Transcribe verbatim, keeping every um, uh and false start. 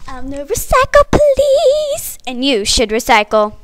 I'm the recycle police, and you should recycle.